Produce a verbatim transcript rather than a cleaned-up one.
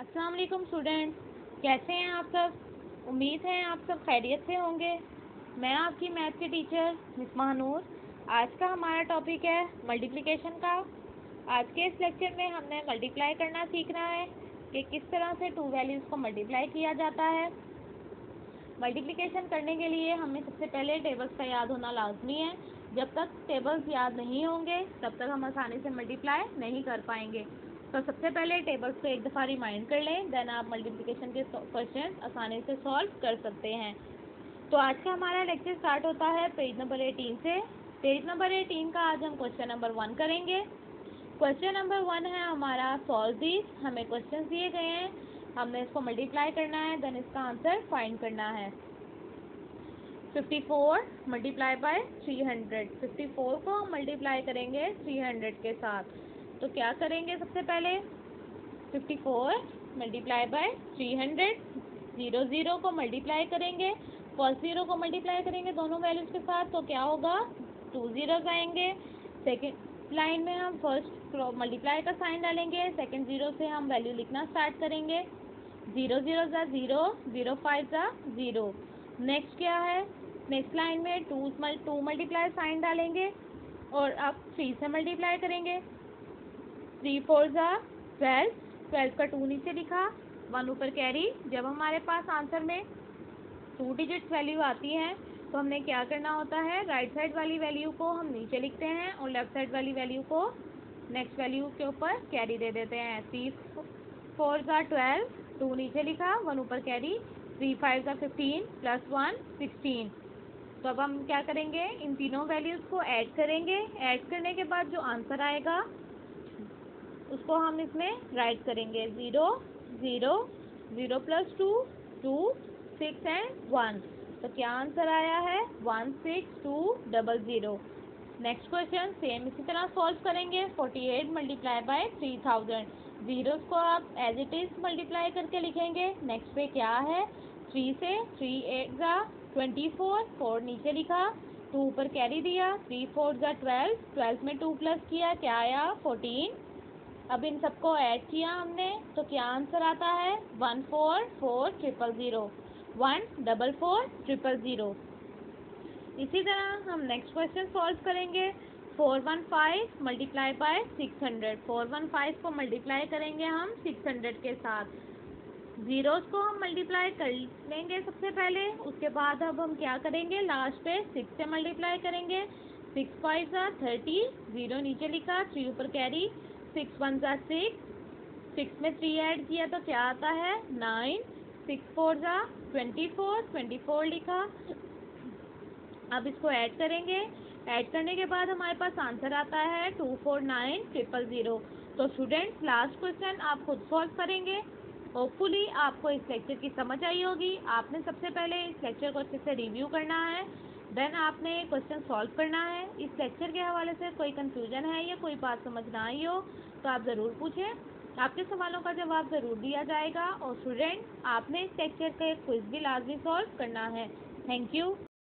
अस्सलाम वालेकुम स्टूडेंट, कैसे हैं आप सब। उम्मीद है आप सब खैरियत से होंगे। मैं आपकी मैथ की टीचर मिस महानूर। आज का हमारा टॉपिक है मल्टीप्लिकेशन का। आज के इस लेक्चर में हमने मल्टीप्लाई करना सीखना है कि किस तरह से टू वैल्यूज़ को मल्टीप्लाई किया जाता है। मल्टीप्लिकेशन करने के लिए हमें सबसे पहले टेबल्स का याद होना लाजमी है। जब तक टेबल्स याद नहीं होंगे तब तक हम आसानी से मल्टीप्लाई नहीं कर पाएंगे। तो सबसे पहले टेबल्स को एक दफ़ा रिमाइंड कर लें, देन आप मल्टीप्लिकेशन के क्वेश्चन आसानी से सॉल्व कर सकते हैं। तो आज का हमारा लेक्चर स्टार्ट होता है पेज नंबर एटीन से। पेज नंबर एटीन का आज हम क्वेश्चन नंबर वन करेंगे। क्वेश्चन नंबर वन है हमारा सॉल्व दिस। हमें क्वेश्चन दिए गए हैं, हमने इसको मल्टीप्लाई करना है, देन इसका आंसर फाइंड करना है। Fifty four multiply by three hundred. Fifty four को हम मल्टीप्लाई करेंगे थ्री हंड्रेड के साथ। तो क्या करेंगे, सबसे पहले fifty four multiply by three hundred, zero zero को मल्टीप्लाई करेंगे, फर्स्ट ज़ीरो को मल्टीप्लाई करेंगे दोनों वैल्यूज़ के साथ, तो क्या होगा, टू ज़ीरोज़ आएंगे। सेकेंड लाइन में हम फर्स्ट मल्टीप्लाई का साइन डालेंगे, सेकेंड ज़ीरो से हम वैल्यू लिखना स्टार्ट करेंगे। ज़ीरो ज़ीरो ज़ा ज़ीरो, ज़ीरो फाइव ज़ा ज़ीरो। नेक्स्ट क्या है, नेक्स्ट लाइन में टू टू मल्टीप्लाई साइन डालेंगे और अब थ्री से मल्टीप्लाई करेंगे। थ्री फोर ज़ा ट्वेल्व, ट्वेल्व का टू नीचे लिखा, वन ऊपर कैरी। जब हमारे पास आंसर में टू डिजिट्स वैल्यू आती है तो हमने क्या करना होता है, राइट साइड वाली वैल्यू को हम नीचे लिखते हैं और लेफ्ट साइड वाली वैल्यू को नेक्स्ट वैल्यू के ऊपर कैरी दे देते हैं। थ्री फोर ज़ा ट्वेल्व, टू नीचे लिखा, वन ऊपर कैरी, थ्री फाइव ज़ा फिफ्टीन प्लस वन सिक्सटीन। तो अब हम क्या करेंगे, इन तीनों वैल्यूज़ को ऐड करेंगे। ऐड करने के बाद जो आंसर आएगा उसको हम इसमें राइट करेंगे। Zero zero, zero plus two, two, six and one. तो क्या आंसर आया है, one six two double zero. Next question same इसी तरह सॉल्व करेंगे। Forty eight multiply by three thousand, zeros को आप एज इट इज़ मल्टीप्लाई करके लिखेंगे। नेक्स्ट पे क्या है, थ्री से, थ्री एट ज़ा ट्वेंटी फोर, फोर नीचे लिखा, टू ऊपर कैरी दिया, थ्री फोर ज़ा ट्वेल्व, ट्वेल्व में टू प्लस किया, क्या आया, फोर्टीन। अब इन सबको ऐड किया हमने तो क्या आंसर आता है, one four four triple zero, one double four triple zero. इसी तरह हम नेक्स्ट क्वेश्चन सॉल्व करेंगे। Four one five multiply by six hundred, four one five को मल्टीप्लाई करेंगे हम सिक्स हंड्रेड के साथ। ज़ीरोज़ को हम मल्टीप्लाई कर लेंगे सबसे पहले, उसके बाद अब हम क्या करेंगे, लास्ट पे सिक्स से मल्टीप्लाई करेंगे। सिक्स फाइव ज़ा थर्टी, ज़ीरो नीचे लिखा, थ्री ऊपर कैरी, सिक्स वन ज़ा सिक्स, सिक्स में थ्री ऐड किया तो क्या आता है, नाइन। सिक्स फोर ज़ा ट्वेंटी फोर, ट्वेंटी फोर लिखा। अब इसको ऐड करेंगे, ऐड करने के बाद हमारे पास आंसर आता है two four nine triple zero. तो स्टूडेंट्स लास्ट क्वेश्चन आप खुद सॉल्व करेंगे। होपफुली आपको इस लेक्चर की समझ आई होगी। आपने सबसे पहले इस लेक्चर को अच्छे से रिव्यू करना है, देन आपने क्वेश्चन सॉल्व करना है। इस लेक्चर के हवाले से कोई कंफ्यूजन है या कोई बात समझ ना आई हो तो आप ज़रूर पूछें, आपके सवालों का जवाब ज़रूर दिया जाएगा। और स्टूडेंट आपने इस लेक्चर का एक क्विज़ भी लाजमी सॉल्व करना है। Thank you.